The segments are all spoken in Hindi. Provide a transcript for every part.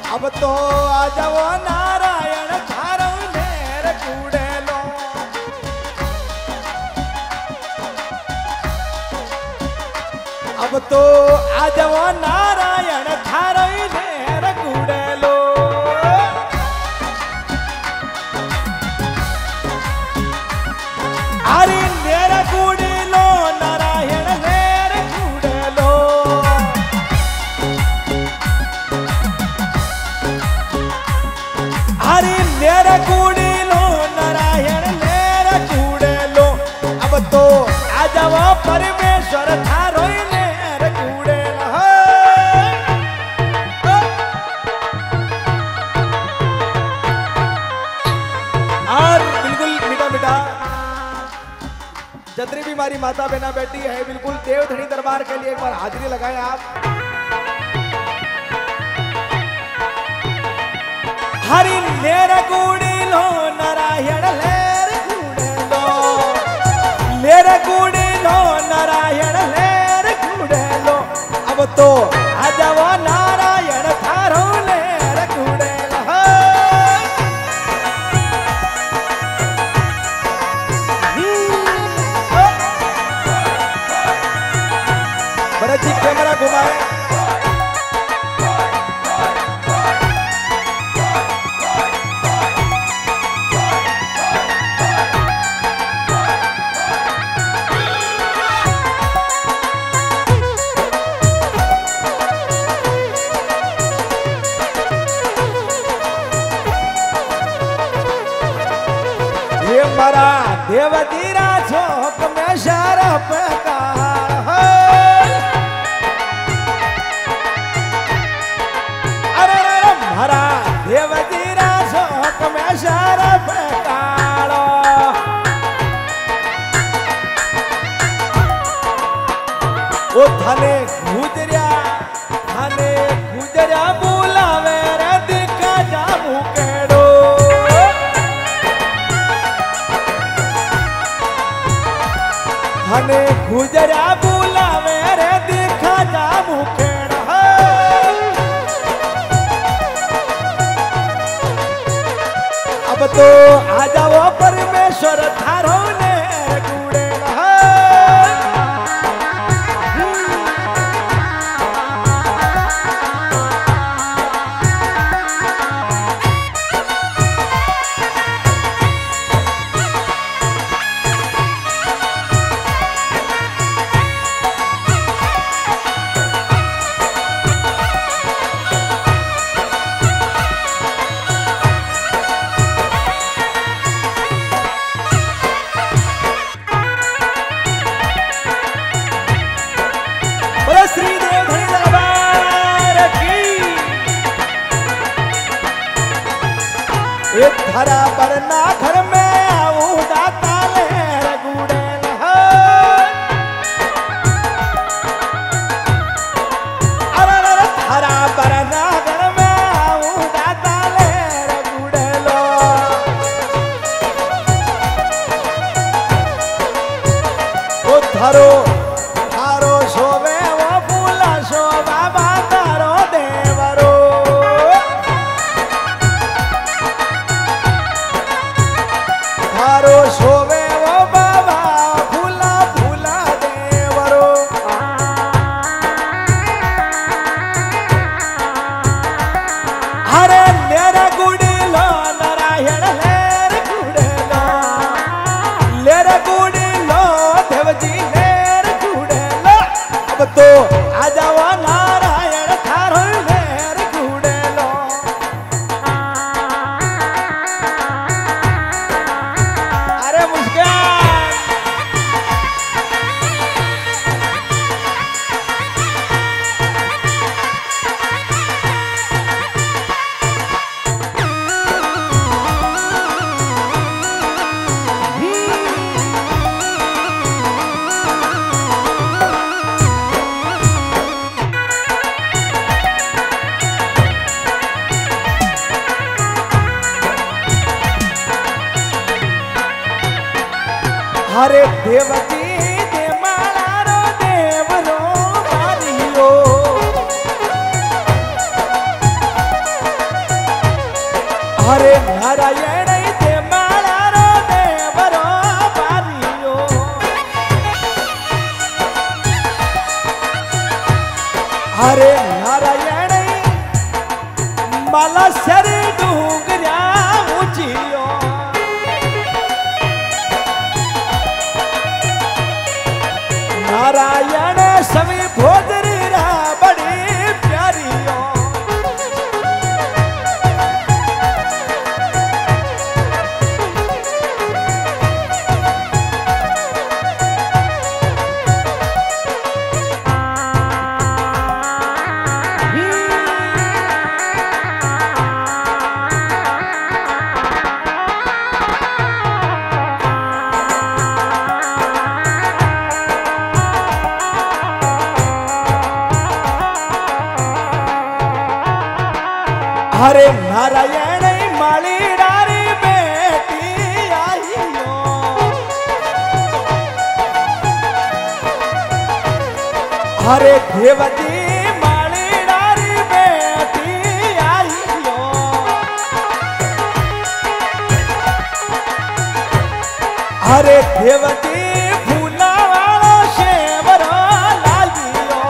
अब तो आ जाओ नारायण थारो नेर कूड़ेलो। अब तो आ जाओ नारायण थारो नेर कूड़ेलो। अरे नेर कूड़ेलो नारायण नेर कूड़ेलो। अरे नेर कूड़ेलो नारायण नेर कूड़ेलो। अब तो आ जाओ परमेश्वर थारो नेर कूड़ेलो। और बिल्कुल मीठा मीठा जितनी भी हमारी माता बहना बेटी है, बिल्कुल देवधनी दरबार के लिए एक बार हाजिरी लगाएं आप। हरि नेर कूड़ेलो नारायण लेर कूड़ेलो। लेर कूड़ेलो नारायण लेर कूड़ेलो। अब तो आ जाओ नारायण थारो लेर कूड़ेलो। भरत जी कैमरा घुमाए। ये मरा देवतीरा झोंक में शरफ काल है। अरे अरे मरा देवतीरा झोंक में शरफ काल। ओ धने गुजरिया बुलावे रे दिखा जामू केड़ो। धने गुजरिया बुलावे रे दिखा जामू केड़ो। अब तो आ जाओ परमेश्वर थारो नेर कूड़ेलो। बोलो श्री देवधनी दरबार की। एक धरा पर ना घर में आऊं दाता लेर कूड़ेलो। अरे अरे धरा पर ना घर में आऊं दाता लेर कूड़ेलो। ओ धरो थारो शोभे वो फूला शोभा बातारो देवरो। थारो शोभे वो बाबा फूला फूला देवरो। अरे नेर कूड़ेलो नारायण लेर कूड़ेलो। लेर कूड़ेलो देवजी लेर कूड़ेलो। अब तो आ जाओ नारायण थारो लेर कूड़ेलो। अरे मुस्कान। हरे देवकी दे मारो देवरो मारियो। हरे नारायण ते माळारो देवरो बारियो हरे नारायण मला सर डूंगर्या ऊंचियो नारायण सभी भोदरी रा बड़ी प्यारियो हरे नारायण माली डारी बेटी आईयो हरे देवती माली डारी बेटी आईयो हरे देवती फूला वालो शेवरो लागियो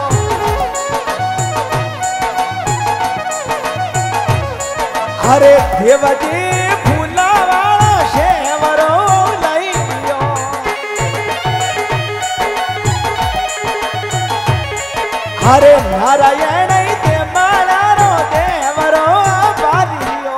हरे देवती फूला वाला शेवरो लइयो हरे नारायण ते माळारो देवरो बारियो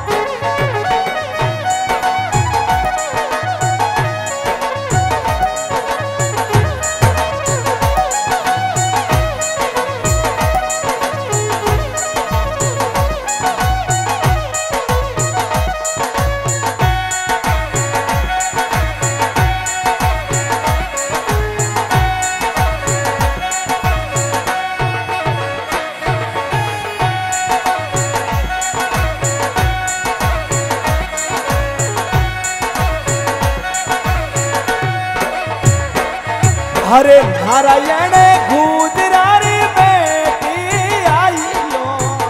हरे नारायण गुजरारी बेटी आईयो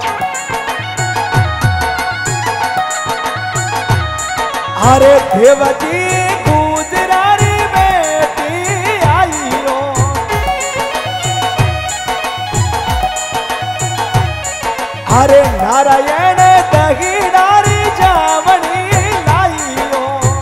हरे देवती गुजरारी बेटी आईयो हरे नारायण दहीदारी जावनी लाईयो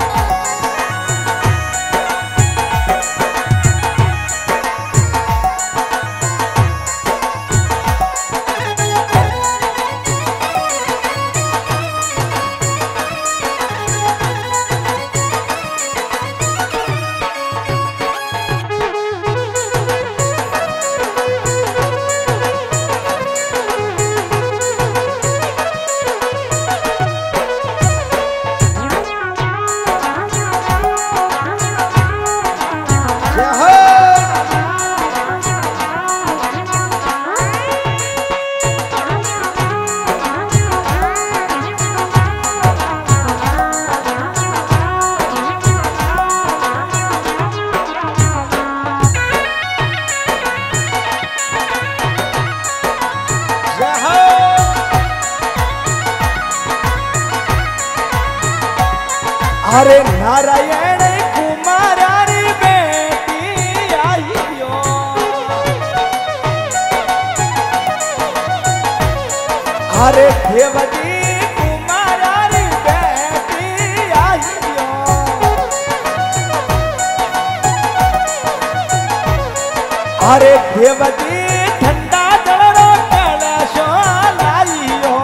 हरे नारायण कुमारारी बेटी आईयो हरे देवती कुमारारी बेटी आईयो हरे देवती ठंडा जड़ो कलशो लाइयो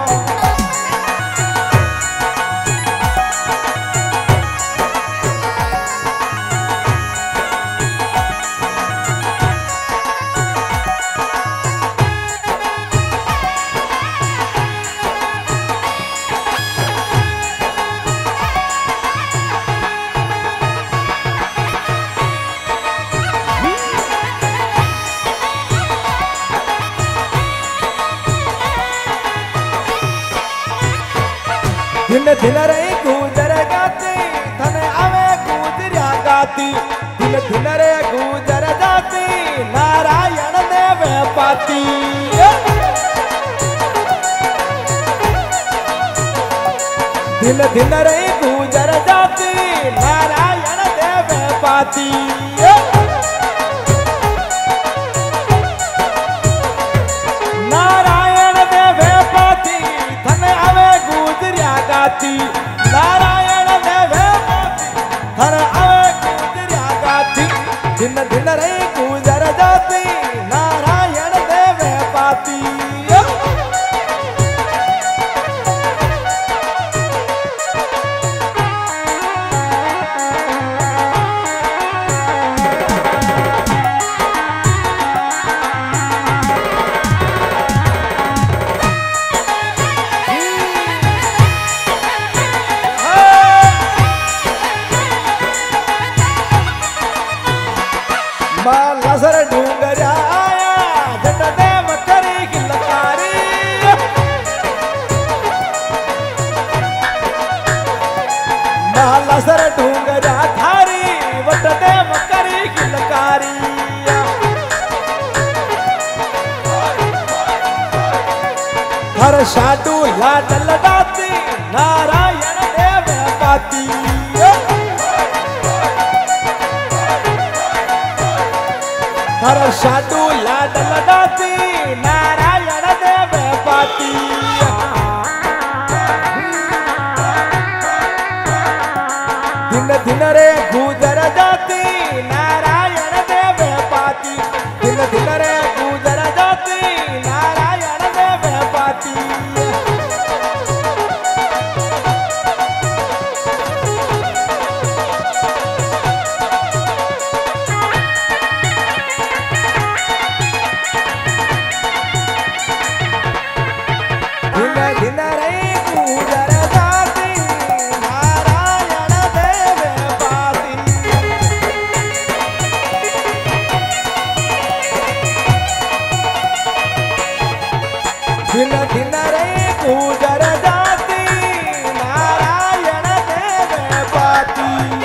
दिन दिन रे गुजर जाती धन आवे गुजरिया गाती दिन दिन रे गुजर जाती नारायण देव पाती दिन दिन रे गुजर जाती नारायण देव पाती नारायण देव पाती धन आवे गुजरिया गाती नारायण देव पाती धन आवे गुजरिया गाती दिन दिन रे गुजर जाती नारायण देव पाती लसर डूंगर आया जट देव करी गिलकारी लसर डूंगर थारी वट देव करी गिलकारी हर साडू लाड लडाती नारायण देव पाती हर साडू लाड लडाती नारायण देव पाती दिन दिन रे गुजर जाती नारायण देव पाती दिन दिन रे गुजर जाती नारायण देव पाती दिन रे गुजर जाती नारायण देव पाती दिन दिन रे गुजर जाती नारायण देव पाती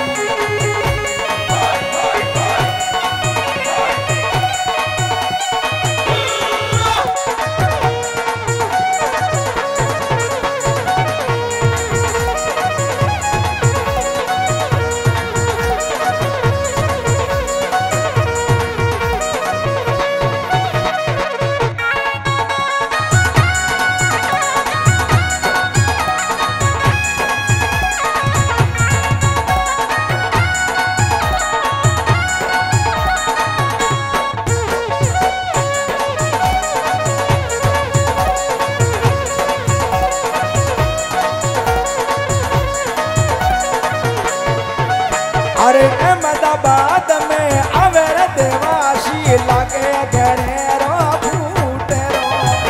अरे अहमदाबाद में अवर देवाशी लागे घरे रो फूटे रो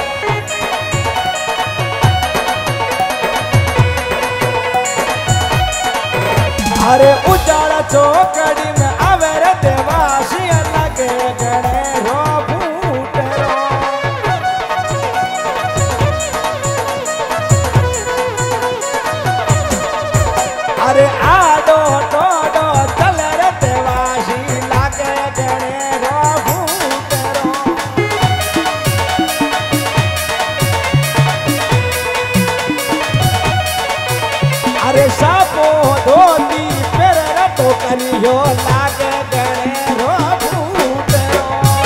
अरे उजाड़ा चौकड़ी में अवर देवाशी लागे घरे रो फूटे रो अरे आडो टोडो अरे सापो धोती पेर रटो कनियो लागे गणे रो भूतरो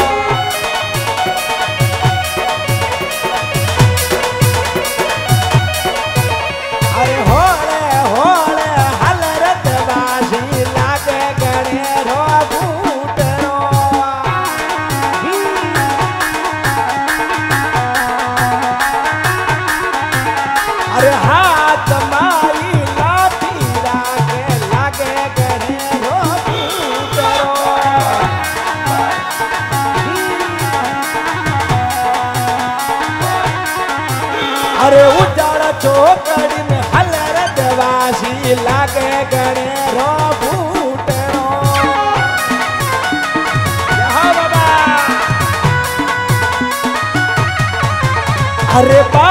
अरे होले होले हलरत बासी लागे गणे रो भूतरो अरे हाथ मारी अरे उजाड़ा चौकड़ी में हलरत वासी लागे गणे रो फूटरो बाबा अरे